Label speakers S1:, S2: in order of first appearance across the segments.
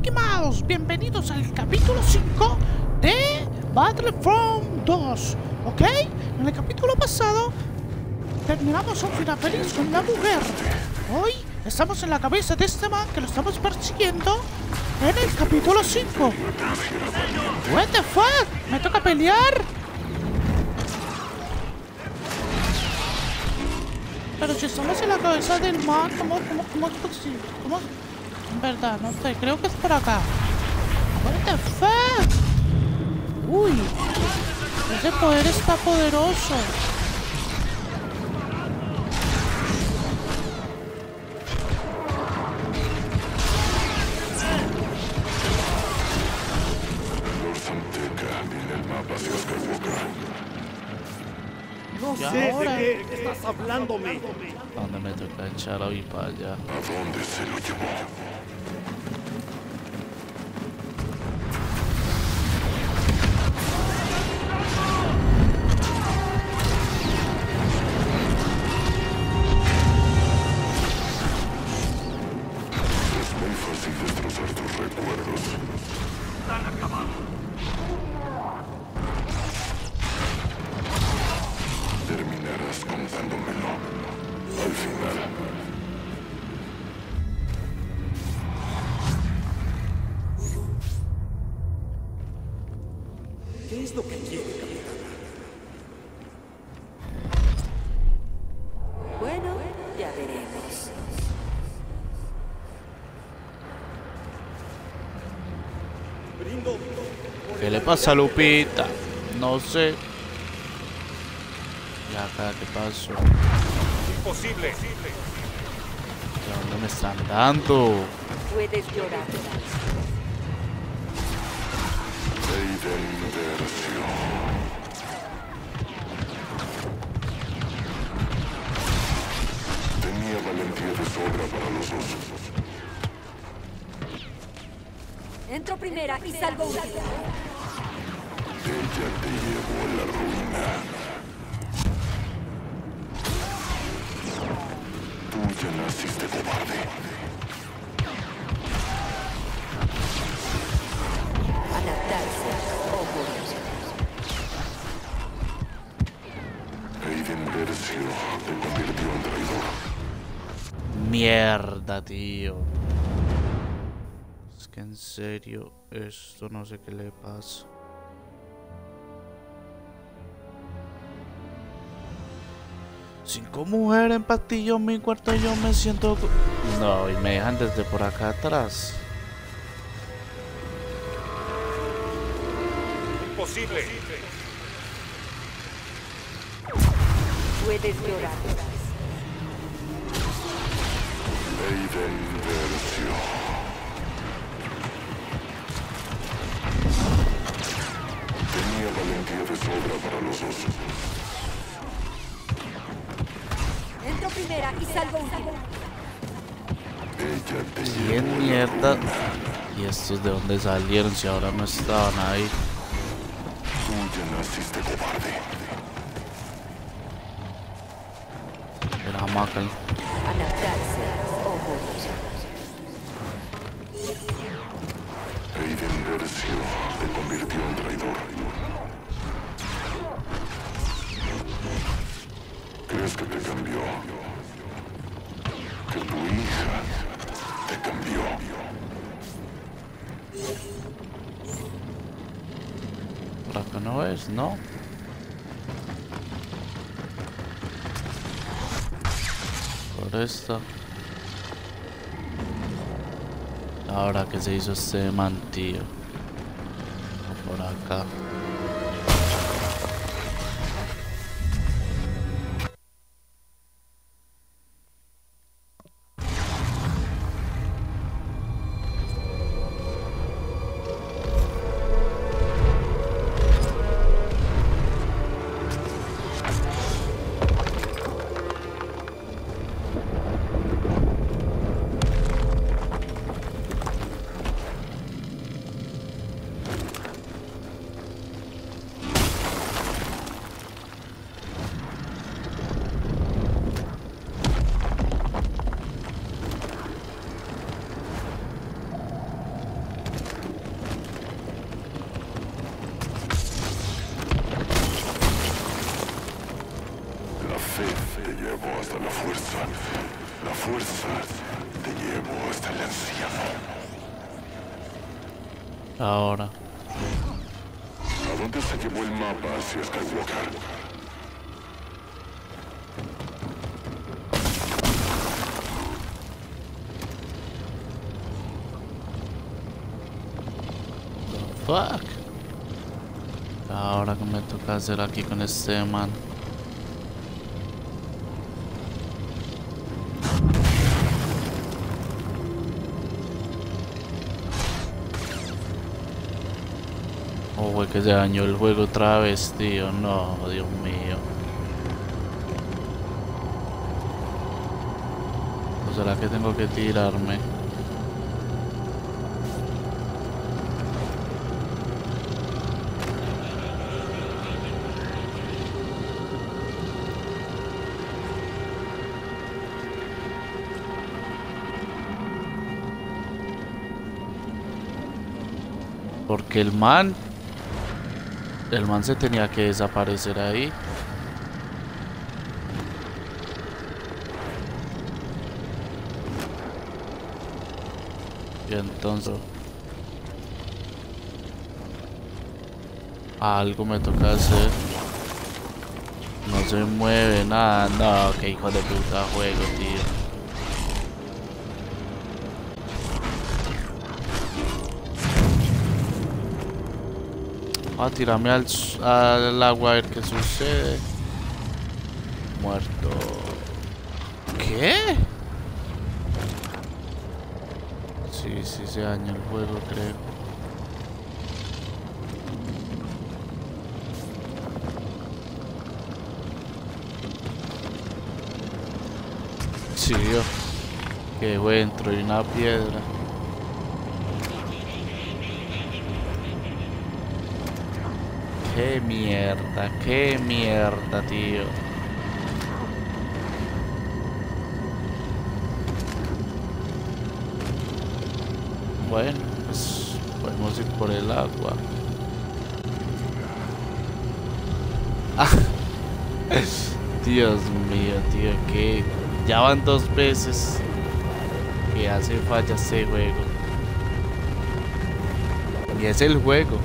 S1: Mickey Mouse, bienvenidos al capítulo 5 de Battlefront 2, ¿ok? En el capítulo pasado terminamos un final feliz con la mujer. Hoy estamos en la cabeza de este man que lo estamos persiguiendo en el capítulo 5. What the fuck, ¿me toca pelear? Pero si estamos en la cabeza del man, ¿cómo es posible? ¿Cómo? En verdad, no sé, creo que es por acá. What the fuck? Uy, ese poder está poderoso.
S2: No sé de qué estás hablándome.
S3: ¿Dónde me toca echar hoy para allá?
S4: ¿A dónde se lo llevó? Es muy fácil destrozar tus recuerdos. Están acabados. Terminarás contándomelo al final.
S2: ¿Qué es lo que quiere, capitán?
S5: Bueno, ya veremos.
S2: Brindo.
S3: ¿Qué le pasa a Lupita? No sé. ¿Y acá qué pasó?
S2: Imposible.
S3: ¿De dónde me están dando?
S5: Puedes llorar.
S4: Aiden Versio. Tenía valentía de sobra para los dos.
S5: Entro primera y salgo última.
S4: Ella te llevó a la ruina. Tú ya naciste cobarde.
S5: Adaptarse o morir.
S4: Aiden Versio te convirtió en traidor.
S3: Mierda, tío. Es que en serio, esto no sé qué le pasa. Cinco mujeres en pastillo en mi cuarto, yo me siento... No, y me dejan desde por acá atrás.
S2: Imposible.
S5: Puedes llorar.
S4: Aiden Versio. Tenía valentía de sobra para los dos.
S5: Entro primera y salgo última.
S4: Ella te
S3: ¿Quién
S4: llevó a la
S3: mierda?
S4: ruina.
S3: ¿Y estos de dónde salieron si ahora no estaban ahí?
S4: Tú ya naciste cobarde.
S3: Era Macal.
S5: Adaptarse o morir.
S4: Aiden Versio te convirtió en traidor. ¿Crees que te cambió? Que tu hija te cambió.
S3: Por acá no es, ¿no? Por esta. Ahora que se hizo este mantillo. Por acá.
S4: fuerza. La fuerza te llevó hasta el anciano.
S3: Ahora.
S4: ¿A dónde se llevó el mapa hacia Skywalker?
S3: Fuck. Ahora que me toca hacer aquí con este man. Oh, fue que se dañó el juego otra vez, tío. No, Dios mío. ¿O será que tengo que tirarme? Porque el man se tenía que desaparecer ahí. Y entonces algo me toca hacer. No se mueve nada. No, qué hijo de puta juego, tío. A tirarme al agua a ver qué sucede. Muerto. ¿Qué? Sí, se dañó el juego, creo. Sí, yo. Que dentro de una piedra. Qué mierda, tío. Bueno, pues podemos ir por el agua. Ah, Dios mío, tío, que ya van 2 veces que hace falla este juego. Y es el juego.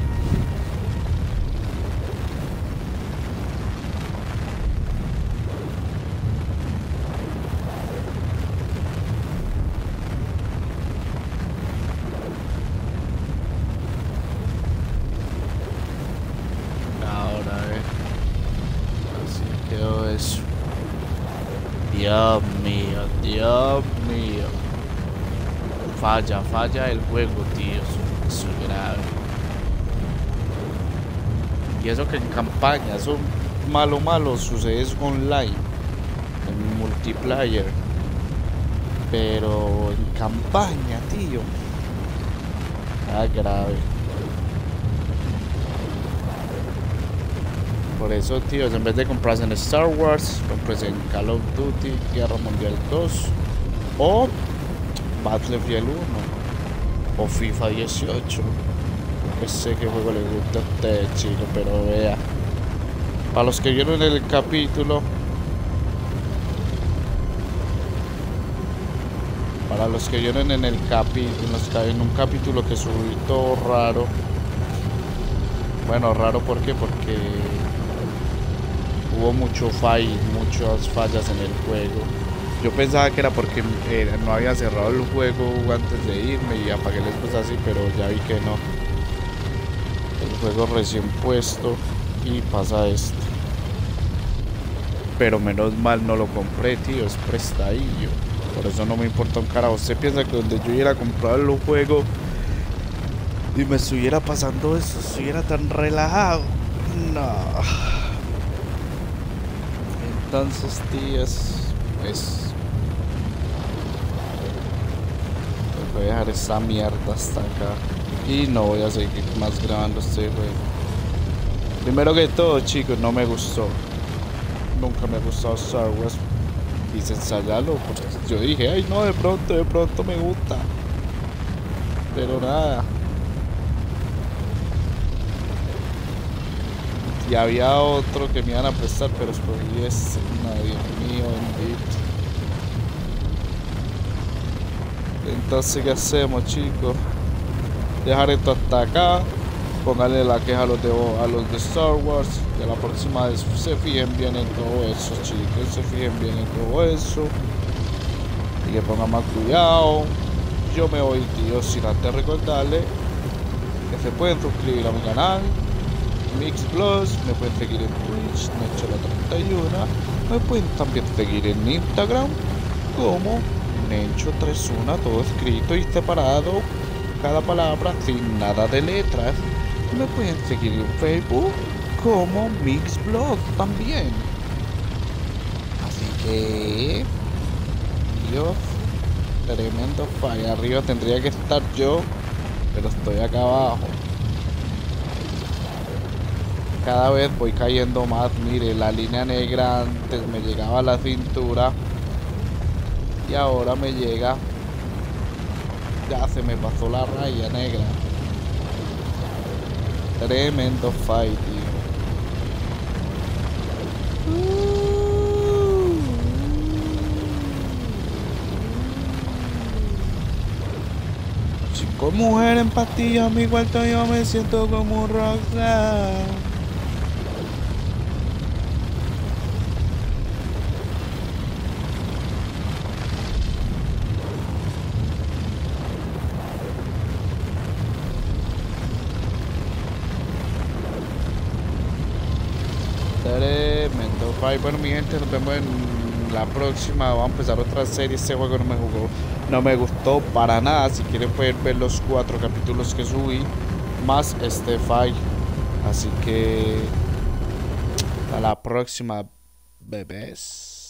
S3: Dios mío. Falla el juego, tío. Eso es grave. Y eso que en campaña, eso malo sucede online, en multiplayer. Pero en campaña, tío. Grave. Por eso, tíos, en vez de comprarse en Star Wars, comprarse en Call of Duty, Guerra Mundial 2 o Battlefield 1 o FIFA 18. No sé qué juego les gusta a ustedes, chicos, pero vea. Para los que vieron el capítulo, en un capítulo que subí todo raro. Bueno, raro ¿por qué? Porque hubo muchas fallas en el juego. Yo pensaba que era porque no había cerrado el juego antes de irme y apagué las cosas así, pero ya vi que no. El juego recién puesto y pasa esto. Pero menos mal no lo compré, tío, es prestadillo. Por eso no me importa un carajo. Usted piensa que donde yo iba a comprar el juego y me estuviera pasando eso, estuviera tan relajado. No. Entonces, tíos, pues voy a dejar esta mierda hasta acá y no voy a seguir más grabando este juego. Primero que todo, chicos, no me gustó. Nunca me ha gustado Star Wars. Quise ensayarlo porque yo dije, ay no, de pronto me gusta. Pero nada. Y había otro que me iban a prestar, pero escogí ese. No, Dios mío, bendito. Entonces, ¿qué hacemos, chicos? Dejar esto hasta acá. Pónganle la queja a los de Star Wars. Que la próxima vez se fijen bien en todo eso, chicos. Se fijen bien en todo eso. Y que pongan más cuidado. Yo me voy, tío, sin antes recordarle que se pueden suscribir a mi canal Mix Plus, me pueden seguir en Twitch, Nencho31, me pueden también seguir en Instagram como Nencho31, todo escrito y separado, cada palabra sin nada de letras. Me pueden seguir en Facebook como Mix Blog también. Así que, Dios, tremendo falla. Arriba tendría que estar yo, pero estoy acá abajo. Cada vez voy cayendo más. Mire, la línea negra antes me llegaba a la cintura y ahora me llega, ya se me pasó la raya negra. Tremendo fight, tío. Con mujer en pastillas, mi cuarto yo me siento como un rockstar. Tremendo fight. Bueno, mi gente, nos vemos en la próxima. Vamos a empezar otra serie. Este juego no me gustó para nada. Si quieren pueden ver los 4 capítulos que subí más este fight. Así que hasta la próxima, bebés.